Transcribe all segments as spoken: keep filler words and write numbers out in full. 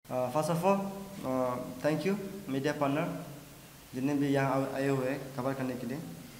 First of all thank you media partner जितने भी यहाँ आए हुए हैं कवर करने के लिए.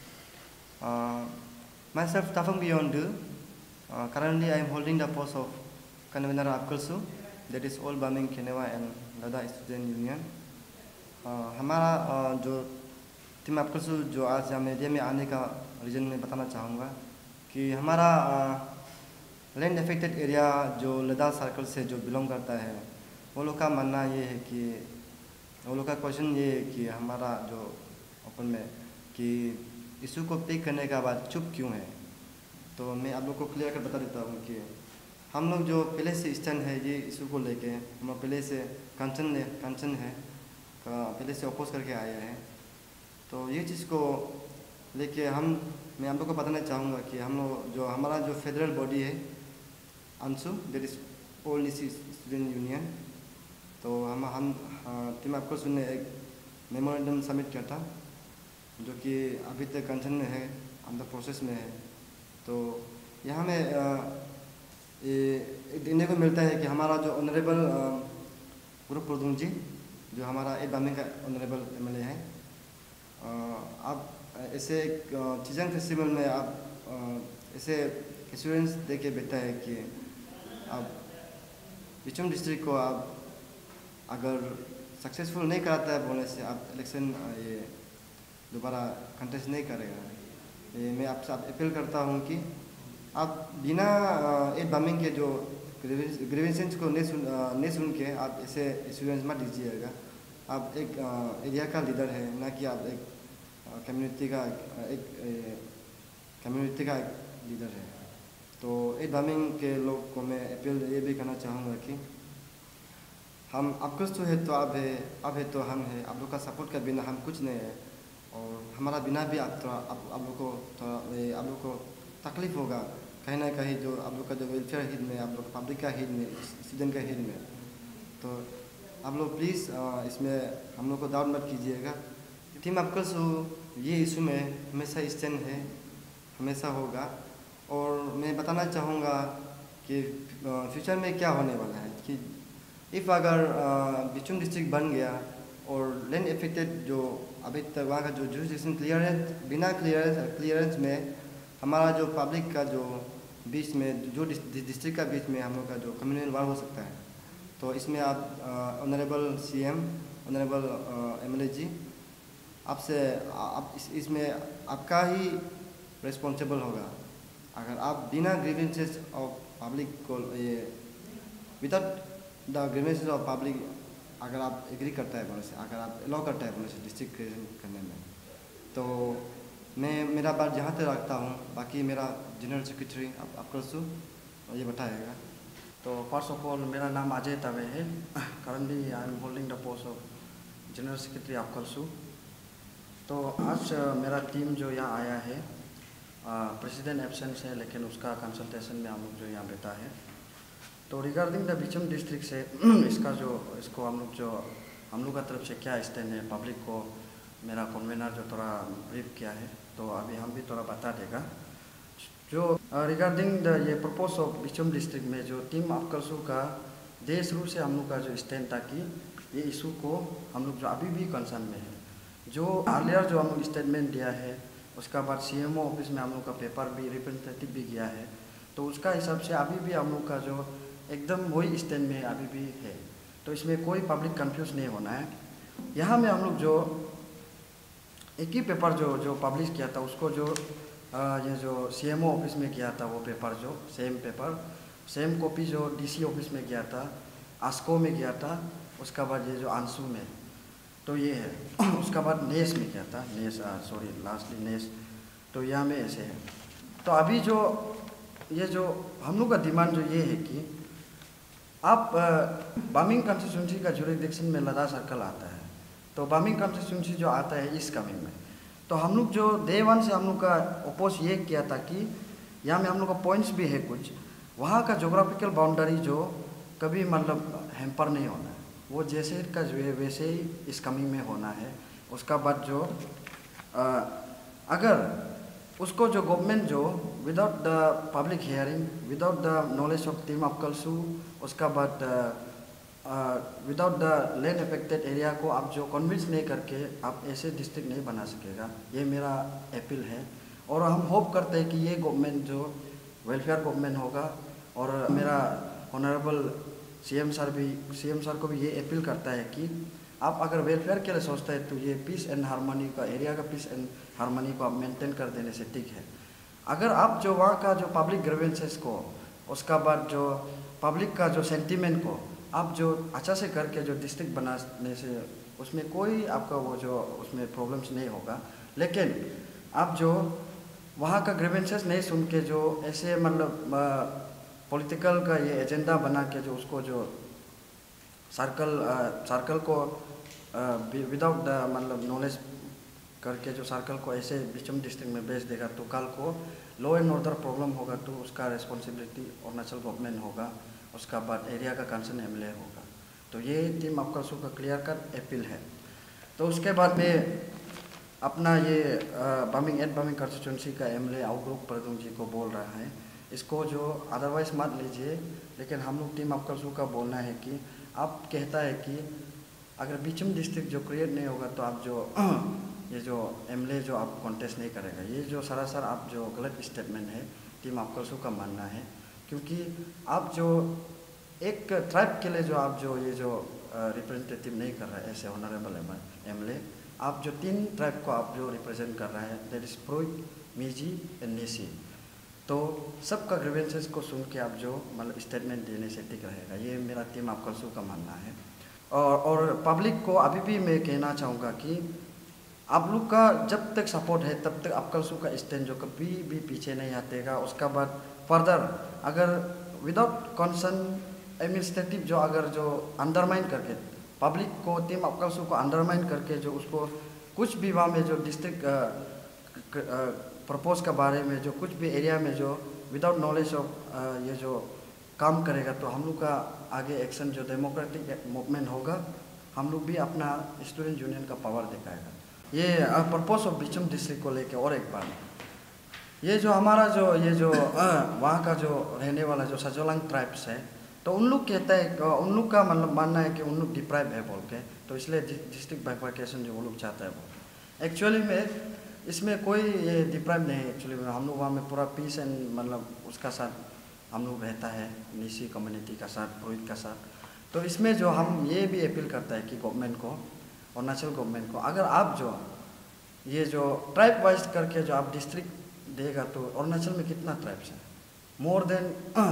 Myself Tafang Beyondu. Currently I am holding the post of convener of APCALSU, that is All Baming Kenewa and Ladakh Student Union. हमारा जो टीम APCALSU जो आज यहाँ मीडिया में आने का रीज़न मैं बताना चाहूँगा कि हमारा लैंड अफेक्टेड एरिया जो लद्दाख सर्कल से जो बिलोंग करता है वो लोग का मानना ये है कि वो लोग का क्वेश्चन ये है कि हमारा जो ओपन में कि इशू को पिक करने के बाद चुप क्यों है. तो मैं आप लोग को क्लियर कर बता देता हूँ कि हम लोग जो पहले से स्टैंड है ये इशू को लेके हम लोग पहले से कंसर्न है कंसर्न है पहले से अपोज करके आए हैं. तो ये चीज़ को लेके हम मैं आप लोग को बताना चाहूँगा कि हम लोग जो हमारा जो फेडरल बॉडी है Anshu that is all D C student union. तो हम हम टीम आपको सुनने एक मेमोरेंडम सबमिट किया था जो कि अभी तक कंसर्न में है अंदर प्रोसेस में है. तो यहाँ में ये देखने को मिलता है कि हमारा जो ऑनरेबल गुरु प्रदुम जी जो हमारा ए बामिंग का ऑनरेबल एम एल ए है, आप ऐसे चीज़न फेस्टिवल में आप ऐसे एश्योरेंस दे के बैठा है कि आप बिचुम डिस्ट्रिक्ट को आप अगर सक्सेसफुल नहीं कराता है बोलने से आप इलेक्शन ये दोबारा कंटेस्ट नहीं करेगा. ये मैं आपसे आप अपील करता हूँ कि आप बिना ए बामिंग के जो ग्रीवेंसेस को नहीं सुन नहीं सुन के आप ऐसे एश्योरेंस मत दीजिएगा. आप एक एरिया का लीडर है ना कि आप एक कम्युनिटी का एक कम्युनिटी का एक लीडर है. तो ए बामिंग के लोग को मैं अपील ये भी करना चाहूँगा कि हम आपको तो है तो आप है आप है तो हम है. आप लोग का सपोर्ट का बिना हम कुछ नहीं है और हमारा बिना भी आप थोड़ा आप आप लोग को थोड़ा आप लोग को तकलीफ होगा कहीं ना कहीं जो आप लोग का जो वेलफेयर हित में आप लोग पब्लिक का हित में स्टूडेंट का हित में. तो आप लोग प्लीज़ इसमें हम लोग को डाउट मत कीजिएगा. टीम APCALSU ये इशू में हमेशा स्टैंड है हमेशा होगा. और मैं बताना चाहूँगा कि फ्यूचर में क्या होने वाला है कि इफ़ अगर बिचुम डिस्ट्रिक्ट बन गया और लैंड एफेक्टेड जो अभी तक वहाँ का जो जुरिस्डिक्शन क्लियरेंस बिना क्लियरेंस क्लियरेंस में हमारा जो पब्लिक का जो बीच में जो डिस्ट्रिक्ट का बीच में हम लोग का जो कम्युनल वार हो सकता है. तो इसमें आप honourable C M honourable M L A ji आपसे आप इस इसमें आपका ही रिस्पॉन्सिबल होगा. अगर आप बिना ग्रीवेंसेस ऑफ पब्लिक को ये without the grievances of public अगर आप एग्री करता है बोलने से अगर आप अलाउ करता है बोलने से डिस्ट्रिक्ट क्रिएशन करने में तो मैं मेरा बात जहाँ तक रखता हूँ. बाकी मेरा जनरल सेक्रेटरी आप APCALSU ये बताएगा. तो फर्स्ट ऑफ ऑल मेरा नाम अजय तवे है. Currently I am holding the post of general secretary APCALSU. तो आज मेरा टीम जो यहाँ आया है प्रेसिडेंट एब्सेंस है लेकिन उसका कंसल्टेशन में हम लोग जो यहाँ बैठा है. तो रिगार्डिंग द बिचम डिस्ट्रिक्ट से इसका जो इसको हम लोग जो हम लोग का तरफ से क्या स्टैंड है पब्लिक को मेरा कन्वेनर जो थोड़ा ब्रीफ किया है तो अभी हम भी थोड़ा बता देगा. जो रिगार्डिंग द ये प्रपोज ऑफ बिचम डिस्ट्रिक्ट में जो टीम APCALSU का देश शुरू से हम लोग का जो स्टैंड था कि ये इशू को हम लोग जो अभी भी कंसर्न में है. जो अर्लियर जो हम लोग स्टेटमेंट दिया है उसका बाद सी एम ओ ऑफिस में हम लोग का पेपर भी रिप्रेजेंटेटिव भी गया है. तो उसका हिसाब से अभी भी हम लोग का जो एकदम वही स्टैंड में अभी भी है. तो इसमें कोई पब्लिक कंफ्यूज नहीं होना है. यहाँ में हम लोग जो एक ही पेपर जो जो पब्लिश किया था उसको जो आ, ये जो सी एम ओ ऑफिस में किया था वो पेपर जो सेम पेपर सेम कॉपी जो डी सी ऑफिस में गया था आस्को में गया था. उसका बाद ये जो अंशु में तो ये है. उसका बाद नेस में किया था नेस सॉरी लास्टली नेस. तो यहाँ में ऐसे है. तो अभी जो ये जो हम लोग का डिमांड जो ये है कि आप बामिंग कंस्टिट्यूंसी का जुरिडिक्शन में लद्दाख सर्कल आता है. तो बामिंग कंस्टिट्यूंसी जो आता है ईस्ट कामेंग में तो हम लोग जो डे वन से हम लोग का अपोज ये किया था कि यहाँ में हम लोग का पॉइंट्स भी है कुछ वहाँ का जोग्राफिकल बाउंड्री जो कभी मतलब हैम्पर नहीं होना है. वो जैसे का जो वैसे ही इस कमिंग में होना है. उसका बाद जो आ, अगर उसको जो गवर्नमेंट जो without the public hearing without the knowledge of team APCALSU उसका बाद without the land affected area को आप जो कन्विंस नहीं करके आप ऐसे डिस्ट्रिक्ट नहीं बना सकेगा। ये मेरा अपील है और हम होप करते हैं कि ये गवर्नमेंट जो वेलफेयर गवर्नमेंट होगा और मेरा ऑनरेबल सीएम सर भी सीएम सर को भी ये अपील करता है कि आप अगर वेलफेयर के लिए सोचते हैं तो ये पीस एंड हारमोनी का एरिया का पीस एंड हारमोनी को आप मेंटेन कर देने से ठीक है। अगर आप जो वहाँ का जो पब्लिक ग्रीवेंसेस को उसका बाद जो पब्लिक का जो सेंटीमेंट को आप जो अच्छा से करके जो डिस्ट्रिक्ट बनाने से उसमें कोई आपका वो जो उसमें प्रॉब्लम्स नहीं होगा, लेकिन आप जो वहाँ का ग्रीवेंसेस नहीं सुन के जो ऐसे मतलब पॉलिटिकल का ये एजेंडा बना के जो उसको जो सर्कल सर्कल को विदाउट द मतलब नॉलेज करके जो सर्कल को ऐसे बिचम डिस्ट्रिक्ट में भेज देगा तो कल को लॉ एंड ऑर्डर प्रॉब्लम होगा तो उसका रिस्पॉन्सिबिलिटी अरुणाचल गवर्नमेंट होगा, उसका बाद एरिया का कंसर्न एमएलए होगा। तो ये टीम आपका सू का क्लियर कट अपील है। तो उसके बाद में अपना ये बामिंग एट बामिंग कंस्टिट्यूंसी का एमएलए आउटलुक प्रदुम जी को बोल रहा है, इसको जो अदरवाइज मत लीजिए, लेकिन हम लोग टीम आपका सू का बोलना है कि आप कहता है कि अगर बिचम डिस्ट्रिक्ट जो क्रिएट नहीं होगा तो आप जो ये जो एमएलए जो आप कॉन्टेस्ट नहीं करेगा, ये जो सरासर आप जो गलत स्टेटमेंट है टीम आपका सू का मानना है। क्योंकि आप जो एक ट्राइब के लिए जो आप जो ये जो रिप्रेजेंटेटिव नहीं कर रहे हैं ऐसे ऑनरेबल एमएलए, आप जो तीन ट्राइब को आप जो रिप्रेजेंट कर रहे हैं that is Puroik, Miji and Nyishi, तो सबका ग्रीवेंसेस को सुन के आप जो मतलब स्टेटमेंट देने से ठीक रहेगा, ये मेरा टीम आपका सू का मानना है। और और पब्लिक को अभी भी मैं कहना चाहूँगा कि आप लोग का जब तक सपोर्ट है तब तक आपका सू का स्टैंड जो कभी भी पीछे नहीं हटेगा। उसका बाद फर्दर अगर विदाउट कंसर्न एडमिनिस्ट्रेटिव जो अगर जो अंडरमाइन करके पब्लिक को टीम आपका सू को अंडरमाइन करके जो उसको कुछ भी वहाँ में जो डिस्ट्रिक्ट प्रपोज के बारे में जो कुछ भी एरिया में जो विदाउट नॉलेज ऑफ ये जो काम करेगा तो हम लोग का आगे एक्शन जो डेमोक्रेटिक मूवमेंट होगा, हम लोग भी अपना स्टूडेंट यूनियन का पावर दिखाएगा। ये पर्पस ऑफ बिचम डिस्ट्रिक्ट को लेके और एक बार ये जो हमारा जो ये जो वहाँ का जो रहने वाला जो सजोलंग ट्राइब्स है, तो उन लोग कहता है उन लोग का मतलब मानना है कि उन लोग डिप्राइव है बोल के, तो इसलिए डिस्ट्रिक्ट बाइफर्केशन जो वो लोग चाहता है वो एक्चुअली में इसमें कोई ये डिप्राइव नहीं है। एक्चुअली में हम लोग वहाँ में पूरा पीस एंड मतलब उसका साथ हम लोग रहता है निसी कम्युनिटी का साथ, प्रोहित का साथ। तो इसमें जो हम ये भी अपील करता है कि गवर्नमेंट को, अरुणाचल गवर्नमेंट को, अगर आप जो ये जो ट्राइब वाइज करके जो आप डिस्ट्रिक्ट देगा तो अरुणाचल में कितना ट्राइब्स है, मोर देन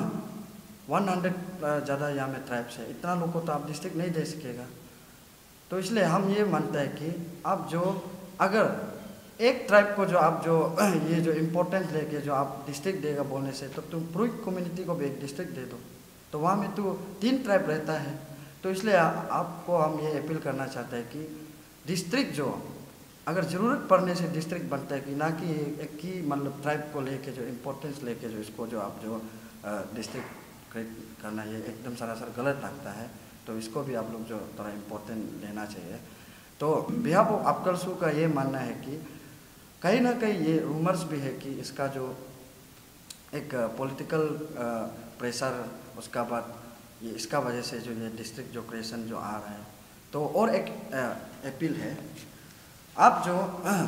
वन हंड्रेड ज़्यादा यहाँ में ट्राइब्स है, इतना लोग को तो आप डिस्ट्रिक्ट नहीं दे सकेगा। तो इसलिए हम ये मानते हैं कि आप जो अगर एक ट्राइब को जो आप जो ये जो इम्पोर्टेंस लेके जो आप डिस्ट्रिक्ट देगा बोलने से, तो तुम पूरी कम्युनिटी को भी एक डिस्ट्रिक्ट दे दो, तो वहाँ में तो तीन ट्राइब रहता है। तो इसलिए आपको हम ये अपील करना चाहते हैं कि डिस्ट्रिक्ट जो अगर ज़रूरत पड़ने से डिस्ट्रिक्ट बनता है कि ना कि एक ही मतलब ट्राइब को लेके जो इम्पोर्टेंस लेके जो इसको जो आप जो डिस्ट्रिक्ट क्रिएट करना ये एकदम सरासर गलत लगता है। तो इसको भी आप लोग जो थोड़ा इम्पोर्टेंट लेना चाहिए। तो बिहाफ ऑफ आपका सू का ये मानना है कि कहीं ना कहीं ये रूमर्स भी है कि इसका जो एक पॉलिटिकल प्रेशर, उसका बाद ये इसका वजह से जो ये डिस्ट्रिक्ट जो क्रिएशन जो आ रहा है। तो और एक अपील है, आप जो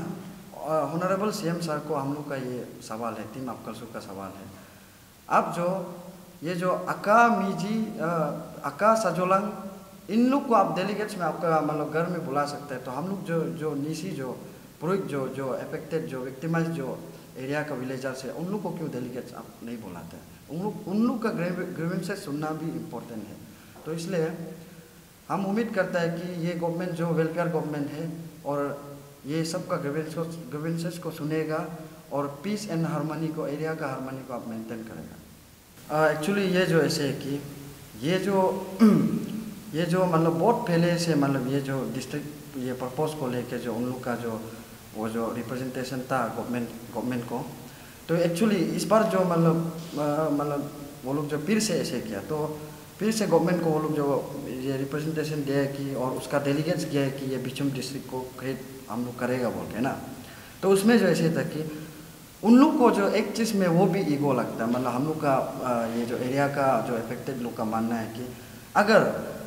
ऑनरेबल सीएम सर को हम लोग का ये सवाल है, टीम आपका सू का सवाल है, आप जो ये जो अका मीजी अका सजोलंग इन लोग को आप डेलीगेट्स में आपका मतलब घर में बुला सकते हैं। तो हम लोग जो जो नीसी जो पुरुष जो जो अफेक्टेड जो विक्टिमाइज जो एरिया का विलेजर्स है, उन लोग को क्यों डेलीगेट्स आप नहीं बुलाते हैं? उन लोग उन लोग का ग्रीवेंसेस सुनना भी इम्पोर्टेंट है। तो इसलिए हम उम्मीद करता है कि ये गवर्नमेंट जो वेलफेयर गवर्नमेंट है और ये सबका ग्रीवेंसेस ग्रीवेंसेस को सुनेगा और पीस एंड हारमोनी को, एरिया का हारमोनी को आप मेंटेन करेगा। एक्चुअली uh, ये जो ऐसे है कि ये जो ये जो मतलब बहुत पहले से मतलब ये जो डिस्ट्रिक्ट ये पर्पस को लेके जो उन लोग का जो वो जो रिप्रेजेंटेशन था गवर्नमेंट गवर्नमेंट को, तो एक्चुअली इस बार जो मतलब मतलब वो लोग जो फिर से ऐसे किया, तो फिर से गवर्नमेंट को वो लोग जो ये रिप्रेजेंटेशन दिया है कि और उसका डेलीगेट्स किया है कि ये बिचम डिस्ट्रिक्ट को क्रिएट हम लोग करेगा बोल के ना। तो उसमें जो ऐसे था कि उन लोग को जो एक चीज़ में वो भी ईगो लगता है, मतलब हम लोग का ये जो एरिया का जो अफेक्टेड लोग का मानना है कि अगर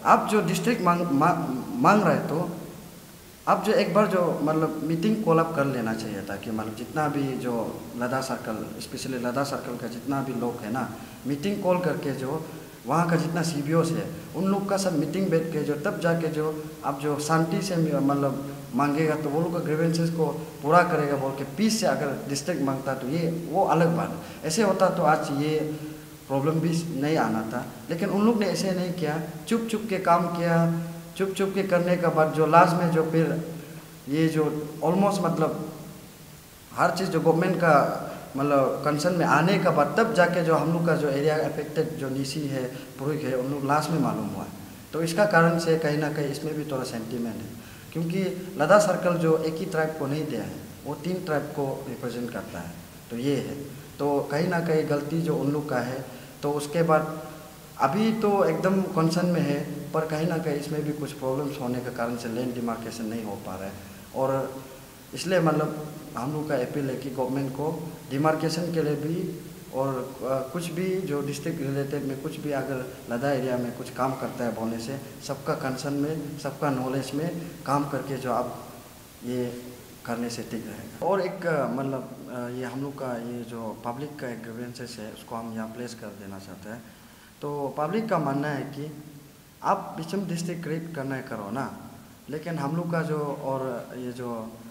आप जो डिस्ट्रिक्ट मांग मा, मांग रहे तो आप जो एक बार जो मतलब मीटिंग कॉल अप कर लेना चाहिए था कि मतलब जितना भी जो Ladakh circle, specially Ladakh circle का जितना भी लोग है ना, मीटिंग कॉल करके जो वहाँ का जितना सी बी ओस है उन लोग का सब मीटिंग बैठ के जो तब जाके जो आप जो शांति से मतलब मांगेगा तो वो लोग का ग्रीवेंसेस को पूरा करेगा बोल के पीस से अगर डिस्ट्रिक्ट मांगता तो ये वो अलग बात है। ऐसे होता तो आज ये प्रॉब्लम भी नहीं आना था, लेकिन उन लोग ने ऐसे नहीं किया, चुप चुप के काम किया। चुप चुप के करने के बाद जो लास्ट में जो फिर ये जो ऑलमोस्ट मतलब हर चीज़ जो गवर्नमेंट का मतलब कंसर्न में आने के बाद तब जाके जो हम लोग का जो एरिया अफेक्टेड जो नीसी है, पुरुष है, उन लोग लास्ट में मालूम हुआ। तो इसका कारण से कहीं ना कहीं इसमें भी थोड़ा सेंटीमेंट है, क्योंकि लद्दाख सर्कल जो एक ही ट्राइब को नहीं दिया है, वो तीन ट्राइब को रिप्रेजेंट करता है। तो ये है, तो कहीं ना कहीं गलती जो उन लोग का है। तो उसके बाद अभी तो एकदम कंसर्न में है, पर कहीं ना कहीं इसमें भी कुछ प्रॉब्लम्स होने के कारण से लैंड डिमार्केशन नहीं हो पा रहा है। और इसलिए मतलब हम लोग का अपील है कि गवर्नमेंट को डिमार्केशन के लिए भी और कुछ भी जो डिस्ट्रिक्ट रिलेटेड में कुछ भी अगर लद्दाख एरिया में कुछ काम करता है बोलने से सबका कंसर्न में, सबका नॉलेज में काम करके जो आप ये करने से ठीक रहेगा। और एक मतलब ये हम लोग का ये जो पब्लिक का एक ग्रीवेंसेस है उसको हम यहाँ प्लेस कर देना चाहते हैं। तो पब्लिक का मानना है कि आप बिचम डिस्ट्रिक्ट क्रिएट करना है करो ना, लेकिन हम लोग का जो और ये जो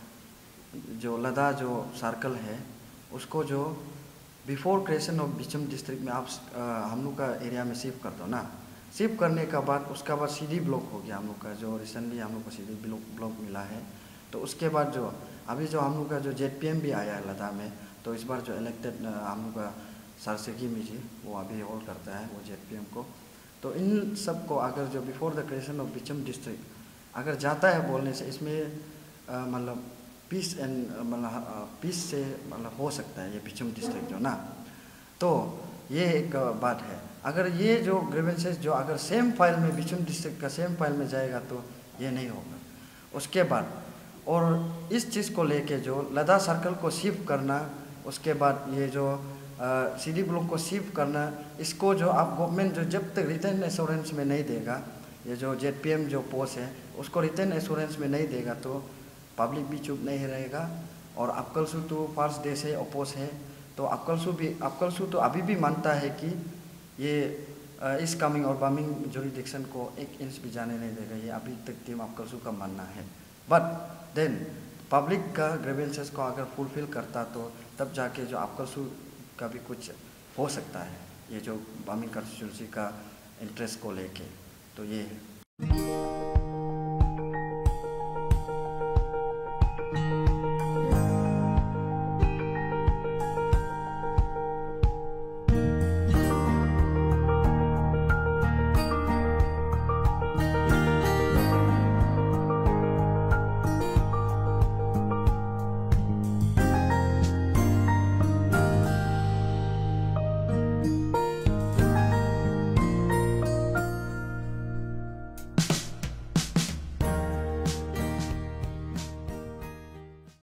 जो लद्दाख जो सर्कल है उसको जो before creation of Bichom district में आप आ, हम लोग का एरिया में शिफ्ट कर दो ना। शिफ्ट करने का बाद उसका बाद सी डी ब्लॉक हो गया हम लोग का, जो रिसेंटली हम लोग को सी डी ब्लॉक ब्लॉक मिला है। तो उसके बाद जो अभी जो हम लोग का जो जेड पी एम भी आया है लद्दाख में, तो इस बार जो इलेक्टेड हम लोग का सरसेगी में जी वो अभी होल्ड करता है वो जेड पी एम को। तो इन सब को अगर जो before the creation of Bichom district अगर जाता है बोलने से इसमें मतलब पीस एंड मतलब पीस से मतलब हो सकता है ये बिचम डिस्ट्रिक्ट जो ना। तो ये एक बात है, अगर ये जो ग्रीवेंसेस जो अगर सेम फाइल में बिचम डिस्ट्रिक्ट का सेम फाइल में जाएगा तो ये नहीं होगा। उसके बाद और इस चीज़ को लेके जो लद्दाख सर्कल को शिफ्ट करना, उसके बाद ये जो सी डी ब्लॉक को शिफ्ट करना, इसको जो आप गवर्नमेंट जो जब तक रिटर्न एश्योरेंस में नहीं देगा, ये जो जेड पी एम जो पोस्ट है उसको रिटर्न एश्योरेंस में नहीं देगा तो पब्लिक भी चुप नहीं रहेगा। और अक्कलसू तो फर्स्ट डे से अपोज है, तो अक्कलसू भी अक्कलसू तो अभी भी मानता है कि ये इस कमिंग और बमिंग जुरिडिक्शन को एक इंच भी जाने नहीं देगा। ये अभी तक टीम अक्कलसू का मानना है। बट देन पब्लिक का ग्रीवेंसेस को अगर फुलफिल करता तो तब जाके जो अक्कलसू का भी कुछ हो सकता है, ये जो बमिंग कंस्टिट्यूंसी का इंटरेस्ट को लेके। तो ये है।